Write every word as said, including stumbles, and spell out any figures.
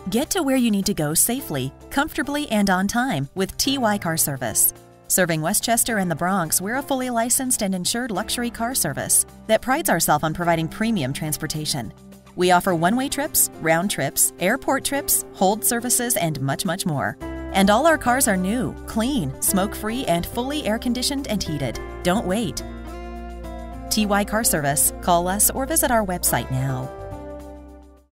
Get to where you need to go safely, comfortably, and on time with T Y Car Service. Serving Westchester and the Bronx, we're a fully licensed and insured luxury car service that prides ourselves on providing premium transportation. We offer one-way trips, round trips, airport trips, hold services, and much, much more. And all our cars are new, clean, smoke-free, and fully air-conditioned and heated. Don't wait. T Y Car Service. Call us or visit our website now.